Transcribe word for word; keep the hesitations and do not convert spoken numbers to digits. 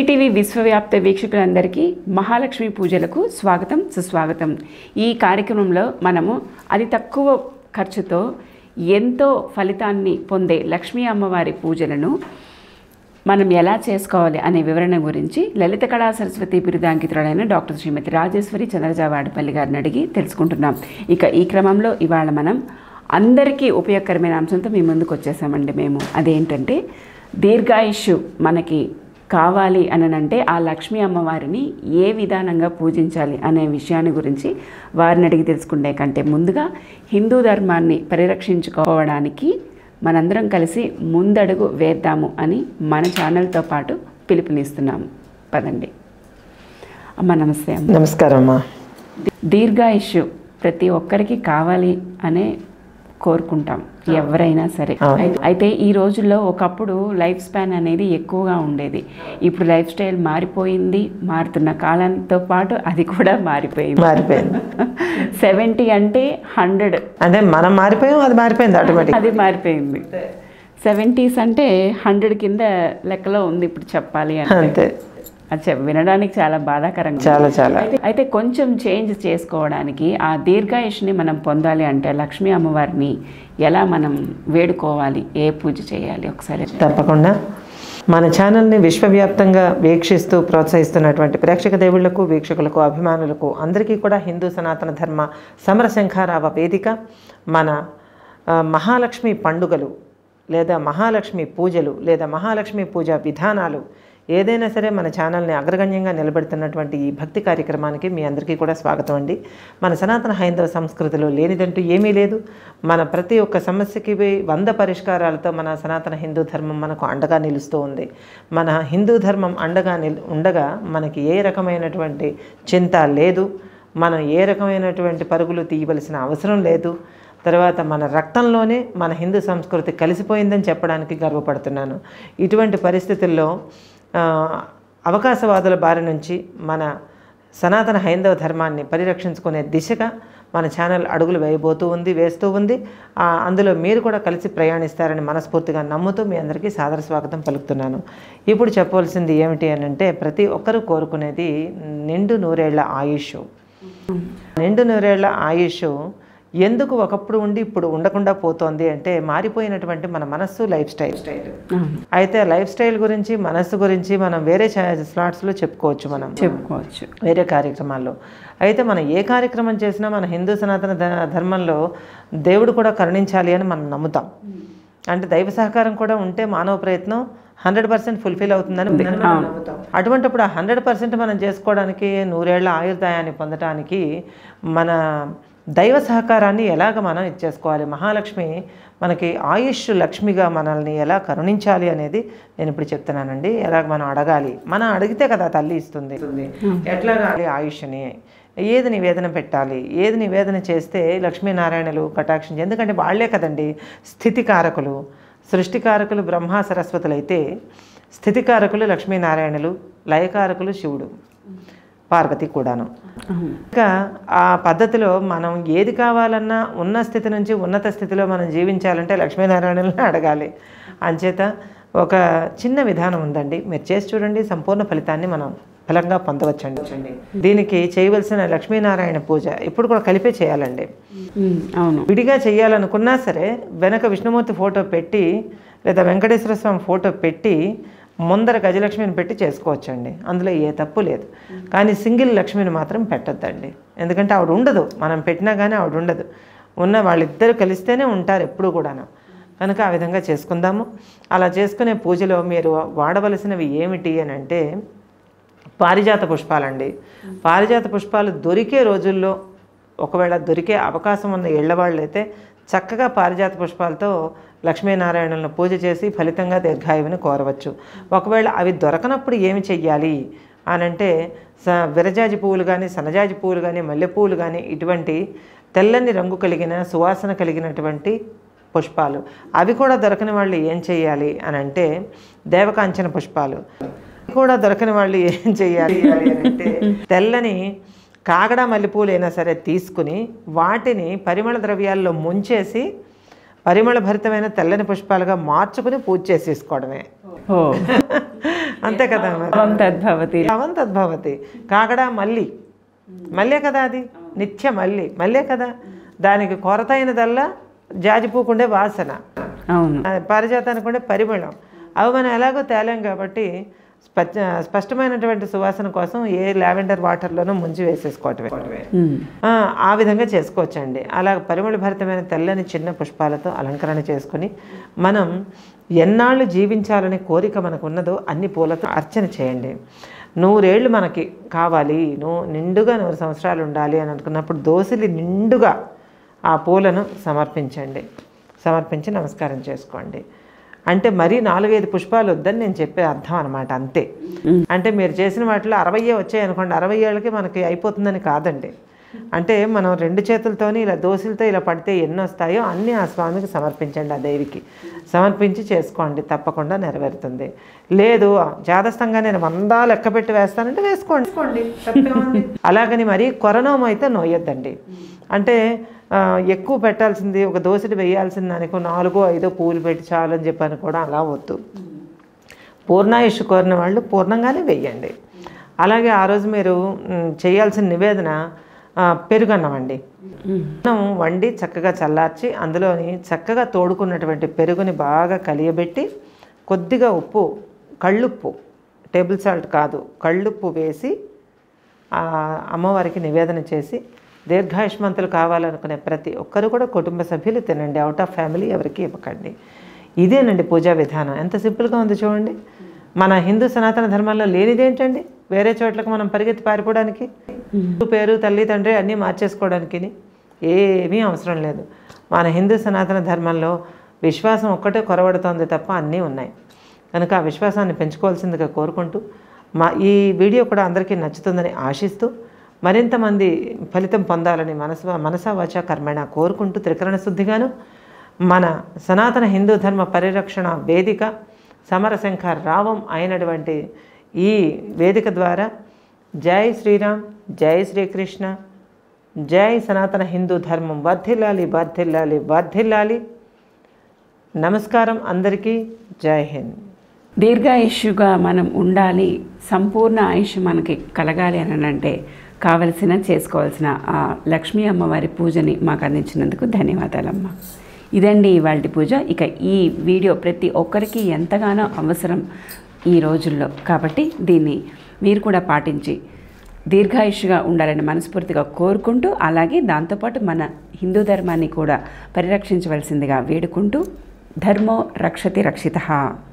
CTV విశ్వవ్యాప్త వీక్షకులందరికీ మహాలక్ష్మి పూజలకు స్వాగతం సుస్వాగతం। ఈ కార్యక్రమంలో మనము అతి తక్కువ ఖర్చుతో ఎంతో ఫలితాన్ని పొందే లక్ష్మీ అమ్మవారి పూజలను మనం ఎలా చేసుకోవాలి అనే వివరణ గురించి లలిత కళా సరస్వతి బిరుదాంకితురాలైన డాక్టర్ శ్రీమతి రాజేశ్వరి చంద్రజావాడపల్లి గారిని అడిగి తెలుసుకుంటున్నాం। ఇక ఈ క్రమంలో ఇవాళ మనం అందరికీ ఉపయోగకరమైన అంశంతో మీ ముందుకు వచ్చేసామండి। మేము అదేంటంటే దీర్ఘాయుష్షు మనకి కావాలి అనంటే ఆ లక్ష్మీ అమ్మవారిని ఏ విధానంగా పూజించాలి అనే విషయాన్ని గురించి వారిని అడిగి తెలుసుకునే కంటే ముందుగా హిందూ ధర్మాన్ని పరిరక్షించుకోవడానికి మనందరం కలిసి ముందడుగు వేద్దాము అని మన ఛానల్తో పాటు పిలుపునిస్తున్నాము। పదండి అమ్మ। నమస్తే అమ్మ। నమస్కారం అమ్మా। దీర్ఘాయుష్షు ప్రతి ఒక్కరికి కావాలి అనే కోరుకుంటాం ఎవరైనా సరే। అయితే ఈ రోజుల్లో ఒకప్పుడు లైఫ్ స్పాన్ అనేది ఎక్కువగా ఉండేది, ఇప్పుడు లైఫ్ స్టైల్ మారిపోయింది, మారుతున్న కాలంతో పాటు అది కూడా మారిపోయింది మారిపోయింది సెవెంటీ అంటే హండ్రెడ్ అంటే మనం మారిపోయాం, అది మారిపోయింది ఆటోమేటిక్ అది మారిపోయింది। సెవెంటీస్ అంటే హండ్రెడ్ కింద లెక్కలో ఉంది ఇప్పుడు చెప్పాలి అంటే। అచ్చా, వినడానికి చాలా బాధాకరంగా చాలా చాలా అయితే కొంచెం చేంజ్ చేసుకోవడానికి ఆ దీర్ఘాయుష్ని మనం పొందాలి అంటే లక్ష్మీ అమ్మవారిని ఎలా మనం వేడుకోవాలి, ఏ పూజ చేయాలి ఒకసారి? తప్పకుండా మన ఛానల్ని విశ్వవ్యాప్తంగా వీక్షిస్తూ ప్రోత్సహిస్తున్నటువంటి ప్రేక్షక దేవుళ్లకు, వీక్షకులకు, అభిమానులకు అందరికీ కూడా హిందూ సనాతన ధర్మ సమరశంఖారావ వేదిక మన మహాలక్ష్మి పండుగలు లేదా మహాలక్ష్మి పూజలు లేదా మహాలక్ష్మి పూజ విధానాలు ఏదైనా సరే మన ఛానల్ని అగ్రగణ్యంగా నిలబెడుతున్నటువంటి ఈ భక్తి కార్యక్రమానికి మీ అందరికీ కూడా స్వాగతం అండి। మన సనాతన హైందవ సంస్కృతిలో లేనిదంటూ ఏమీ లేదు। మన ప్రతి ఒక్క సమస్యకి వంద పరిష్కారాలతో మన సనాతన హిందూ ధర్మం మనకు అండగా నిలుస్తూ ఉంది। మన హిందూ ధర్మం అండగా నిల్ ఉండగా మనకి ఏ రకమైనటువంటి చింత లేదు, మనం ఏ రకమైనటువంటి పరుగులు తీయవలసిన అవసరం లేదు। తర్వాత మన రక్తంలోనే మన హిందూ సంస్కృతి కలిసిపోయిందని చెప్పడానికి గర్వపడుతున్నాను। ఇటువంటి పరిస్థితుల్లో అవకాశవాదుల బారి నుంచి మన సనాతన హైందవ ధర్మాన్ని పరిరక్షించుకునే దిశగా మన ఛానల్ అడుగులు వేయబోతూ ఉంది, వేస్తూ ఉంది। అందులో మీరు కూడా కలిసి ప్రయాణిస్తారని మనస్ఫూర్తిగా నమ్ముతూ మీ అందరికీ సాదర స్వాగతం పలుకుతున్నాను। ఇప్పుడు చెప్పవలసింది ఏమిటి అని అంటే ప్రతి ఒక్కరూ కోరుకునేది నిండు నూరేళ్ల ఆయుష్। నిండు నూరేళ్ల ఆయుష్ ఎందుకు ఒకప్పుడు ఉండి ఇప్పుడు ఉండకుండా పోతోంది అంటే మారిపోయినటువంటి మన మనస్సు, లైఫ్ స్టైల్ స్టైల్ అయితే లైఫ్ స్టైల్ గురించి, మనస్సు గురించి మనం వేరే స్లాట్స్లో చెప్పుకోవచ్చు, మనం చెప్పుకోవచ్చు వేరే కార్యక్రమాల్లో। అయితే మనం ఏ కార్యక్రమం చేసినా మన హిందూ సనాతన ధర్మంలో దేవుడు కూడా కరుణించాలి అని మనం నమ్ముతాం। అంటే దైవ సహకారం కూడా ఉంటే మానవ ప్రయత్నం హండ్రెడ్ పర్సెంట్ ఫుల్ఫిల్ అవుతుందని నమ్ముతాం। అటువంటిప్పుడు ఆ హండ్రెడ్ పర్సెంట్ మనం చేసుకోవడానికి, నూరేళ్ల ఆయుర్దాయాన్ని పొందడానికి మన దైవ సహకారాన్ని ఎలాగ మనం ఇచ్చేసుకోవాలి, మహాలక్ష్మి మనకి ఆయుష్ లక్ష్మిగా మనల్ని ఎలా కరుణించాలి అనేది నేను ఇప్పుడు చెప్తున్నానండి। ఎలాగ మనం అడగాలి, మనం అడిగితే కదా తల్లి ఇస్తుంది, ఎట్లాగా ఆయుష్ని ఏది నివేదన పెట్టాలి, ఏది నివేదన చేస్తే లక్ష్మీనారాయణలు కటాక్షించి, ఎందుకంటే వాళ్లే కదండి స్థితికారకులు, సృష్టికారకులు బ్రహ్మ సరస్వతులు అయితే స్థితికారకులు లక్ష్మీనారాయణలు, లయకారకులు శివుడు, పార్వతి కూడాను। ఇంకా ఆ పద్ధతిలో మనం ఏది కావాలన్నా ఉన్న స్థితి నుంచి ఉన్నత స్థితిలో మనం జీవించాలంటే లక్ష్మీనారాయణలను అడగాలి। అంచేత ఒక చిన్న విధానం ఉందండి, మీరు చేసి చూడండి, సంపూర్ణ ఫలితాన్ని మనం ఫలంగా పొందవచ్చండి। దీనికి చేయవలసిన లక్ష్మీనారాయణ పూజ ఇప్పుడు కూడా కలిపే చేయాలండి। అవును, విడిగా చేయాలనుకున్నా సరే వెనక విష్ణుమూర్తి ఫోటో పెట్టి లేదా వెంకటేశ్వర స్వామి ఫోటో పెట్టి ముందర గజలక్ష్మిని పెట్టి చేసుకోవచ్చండి, అందులో ఏ తప్పు లేదు। కానీ సింగిల్ లక్ష్మిని మాత్రం పెట్టద్దండి, ఎందుకంటే ఆవిడ ఉండదు, మనం పెట్టినా కానీ ఆవిడ ఉండదు, ఉన్న వాళ్ళిద్దరు కలిస్తేనే ఉంటారు ఎప్పుడు కూడాను। కనుక ఆ విధంగా చేసుకుందాము। అలా చేసుకునే పూజలో మీరు వాడవలసినవి ఏమిటి అని అంటే పారిజాత పుష్పాలండి। పారిజాత పుష్పాలు దొరికే రోజుల్లో, ఒకవేళ దొరికే అవకాశం ఉన్న ఇళ్లవాళ్ళు అయితే చక్కగా పారిజాత పుష్పాలతో లక్ష్మీనారాయణలను పూజ చేసి ఫలితంగా దీర్ఘాయువుని కోరవచ్చు। ఒకవేళ అవి దొరకనప్పుడు ఏమి చెయ్యాలి అని అంటే స విరజాజి పువ్వులు కానీ, సన్నజాజి పువ్వులు కానీ, మల్లెపూలు కానీ ఇటువంటి తెల్లని రంగు కలిగిన సువాసన కలిగినటువంటి పుష్పాలు, అవి కూడా దొరకని వాళ్ళు ఏం చెయ్యాలి అని అంటే దేవకాంచన పుష్పాలు కూడా దొరకని వాళ్ళు ఏం చెయ్యాలి అని అంటే తెల్లని కాగడ మల్లెపూలు అయినా సరే తీసుకుని వాటిని పరిమళ ద్రవ్యాల్లో ముంచేసి పరిమళ భరితమైన తెల్లని పుష్పాలుగా మార్చుకుని పూజ చేసేసుకోవడమే। అంతే కదా మరి. భవం తద్భవతి. భవం తద్భవతి. కాకడ మల్లి మల్లే కదా, అది నిత్య మల్లి మల్లే కదా. దానికి కొరత అయినదల్లా జాజిపూకుండే వాసన, అవును, పారిజాతానికి ఉండే పరిమళం. అవి మనం ఎలాగో తేలాం కాబట్టి స్పష్ట స్పష్టమైనటువంటి సువాసన కోసం ఏ లావెండర్ వాటర్లోనూ ముంచి వేసేసుకోవటమే. ఆ విధంగా చేసుకోవచ్చండి. అలా పరిమళ భరితమైన తెల్లని చిన్న పుష్పాలతో అలంకరణ చేసుకుని మనం ఎన్నాళ్ళు జీవించాలనే కోరిక మనకు ఉన్నదో అన్ని పూలతో అర్చన చేయండి. నూరేళ్ళు మనకి కావాలి, నువ్వు నిండుగా నూరు సంవత్సరాలు ఉండాలి అని అనుకున్నప్పుడు దోసిలి నిండుగా ఆ పూలను సమర్పించండి. సమర్పించి నమస్కారం చేసుకోండి. అంటే మరీ నాలుగైదు పుష్పాలు వద్దని నేను చెప్పే అర్థం అనమాట. అంతే. అంటే మీరు చేసిన వాటిలో అరవయే వచ్చాయి అనుకోండి, అరవై ఏళ్ళకి మనకి అయిపోతుందని కాదండి. అంటే మనం రెండు చేతులతోని ఇలా దోశలతో ఇలా పడితే ఎన్ని వస్తాయో అన్నీ ఆ స్వామికి సమర్పించండి, ఆ దేవికి సమర్పించి చేసుకోండి, తప్పకుండా నెరవేరుతుంది. లేదు జాదస్తంగా నేను వందా లెక్క పెట్టి వేస్తానంటే వేసుకోండి, అలాగని మరీ కొరనోము అయితే నోయొద్దండి. అంటే ఎక్కువ పెట్టాల్సింది, ఒక దోశలు వేయాల్సింది దానికి నాలుగో ఐదో పూలు పెట్టి చాలు అని చెప్పని కూడా అలా వద్దు. పూర్ణాయుష్ కోరిన వాళ్ళు పూర్ణంగానే వేయండి. అలాగే ఆ రోజు మీరు చేయాల్సిన నివేదన పెరుగన్నం అండి. అన్నం వండి చక్కగా చల్లార్చి అందులోని చక్కగా తోడుకున్నటువంటి పెరుగుని బాగా కలియబెట్టి కొద్దిగా ఉప్పు, కళ్ళుప్పు, టేబుల్ సాల్ట్ కాదు, కళ్ళుప్పు వేసి అమ్మవారికి నివేదన చేసి దీర్ఘాయుష్మంతులు కావాలనుకునే ప్రతి ఒక్కరు కూడా కుటుంబ సభ్యులు తినండి. అవుట్ ఆఫ్ ఫ్యామిలీ ఎవరికి ఇవ్వకండి. ఇదేనండి పూజా విధానం. ఎంత సింపుల్గా ఉంది చూడండి. మన హిందూ సనాతన ధర్మంలో లేనిదేంటండి వేరే చోట్లకు మనం పరిగెత్తి పారిపోవడానికి, పేరు తల్లి తండ్రి అన్నీ మార్చేసుకోవడానికి ఏమీ అవసరం లేదు. మన హిందూ సనాతన ధర్మంలో విశ్వాసం ఒక్కటే కొరవడుతోంది తప్ప అన్నీ ఉన్నాయి. కనుక ఆ విశ్వాసాన్ని పెంచుకోవాల్సిందిగా కోరుకుంటూ మా ఈ వీడియో కూడా అందరికీ నచ్చుతుందని ఆశిస్తూ మరింతమంది ఫలితం పొందాలని మనసు మనసా వాచా కర్మణ కోరుకుంటూ త్రికరణ శుద్ధిగాను మన సనాతన హిందూ ధర్మ పరిరక్షణ వేదిక సమరశంఖ రావం అయినటువంటి ఈ వేదిక ద్వారా జై శ్రీరామ్, జై శ్రీకృష్ణ, జై సనాతన హిందూ ధర్మం వర్ధిల్లాలి, వర్ధిల్లాలి, వర్ధిల్లాలి. నమస్కారం అందరికీ. జై హింద్. దీర్ఘాయుష్యుగా మనం ఉండాలి, సంపూర్ణ ఆయుష్ మనకి కలగాలి అని అంటే కావలసిన చేసుకోవాల్సిన ఆ లక్ష్మీ అమ్మవారి పూజని మాకు అందించినందుకు ధన్యవాదాలమ్మ. ఇదండి ఇవాళ పూజ. ఇక ఈ వీడియో ప్రతి ఒక్కరికి ఎంతగానో అవసరం ఈ రోజుల్లో, కాబట్టి దీన్ని మీరు కూడా పాటించి దీర్ఘాయుష్గా ఉండాలని మనస్ఫూర్తిగా కోరుకుంటూ, అలాగే దాంతోపాటు మన హిందూ ధర్మాన్ని కూడా పరిరక్షించవలసిందిగా వేడుకుంటూ ధర్మో రక్షతి రక్షితః.